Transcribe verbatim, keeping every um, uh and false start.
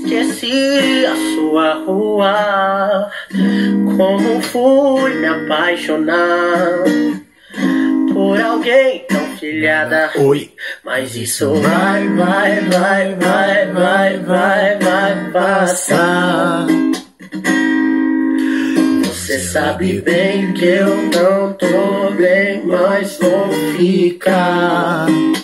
esqueci a sua rua, como fui me apaixonar por alguém tão filhada. Oi. Mas isso vai, vai, vai, vai, vai, vai, vai passar. Você sabe bem que eu não tô bem, mas vou ficar.